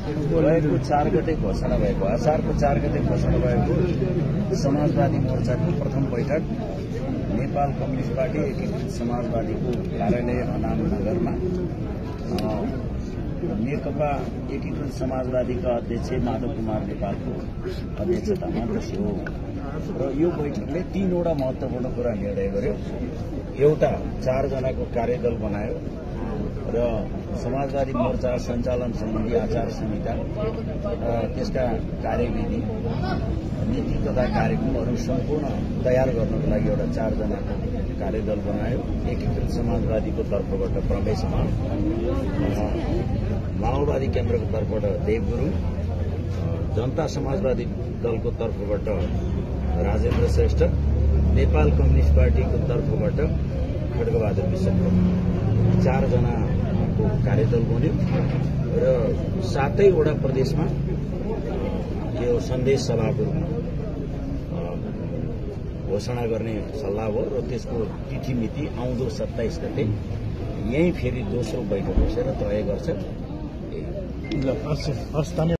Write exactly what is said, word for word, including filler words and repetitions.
गएको चार गते घोषणा भएको असारको चार गते घोषणा भएको समाजवादी मोर्चाको प्रथम बैठक नेपाल कम्युनिस्ट पार्टी एकीकृत समाजवादीको कार्यालय अनामनगरमा नेकपा एकीकृत समाजवादीका अध्यक्ष माधव कुमार नेपालको अध्यक्षतामा बस्यो र यो बैठकले तीनवटा महत्वपूर्ण कुरा निर्णय गर्यो। एउटा, चारजनाको कार्यदल बनायो र समाजवादी मोर्चा सञ्चालन सम्बन्धी आचार संहिता त्यसका कार्यविधि नीति तथा कार्यक्रमहरू सम्पूर्ण तयार गर्नको लागि एउटा चारजनाको कार्यदल बनायो। एकीकृत समाजवादीको तर्फबाट प्रमेश मान, माओवादी केन्द्रको तर्फबाट देवगुरु, जनता समाजवादी दलको तर्फबाट राजेन्द्र श्रेष्ठ, नेपाल कम्युनिस्ट पार्टीको तर्फबाट खड्गबहादुर विश्वकर्मा, चारजनाको कार्यदल बन्यो र सातैवटा प्रदेशमा यो सन्देश सभाको रूपमा घोषणा गर्ने सल्लाह हो र त्यसको तिथि मिति आउँदो सत्ताइस गते यही फेरि दोस्रो बैठक बसेर तय गर्छ।